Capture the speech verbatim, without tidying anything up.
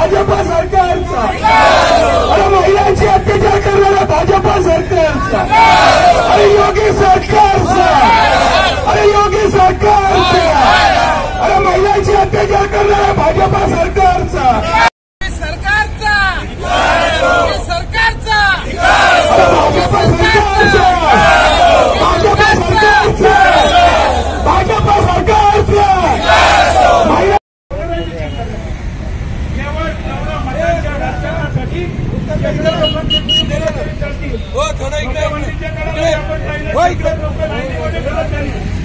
भाजपा सरकारचा, अरे महिलांची अत्याचार करणाऱ्या भाजपा सरकारचा, अरे योगी सरकारचा, अरे योगी सरकारचा, अरे महिलांची अत्याचार करणाऱ्या भाजपा सरकारचा सरकारचा सरकारचा भाजपा सरकारचा भाजपा सरकारचा भाजपा सरकारचा केवळ नवरा महिलांच्या रक्षणासाठी हो थोडं इकडे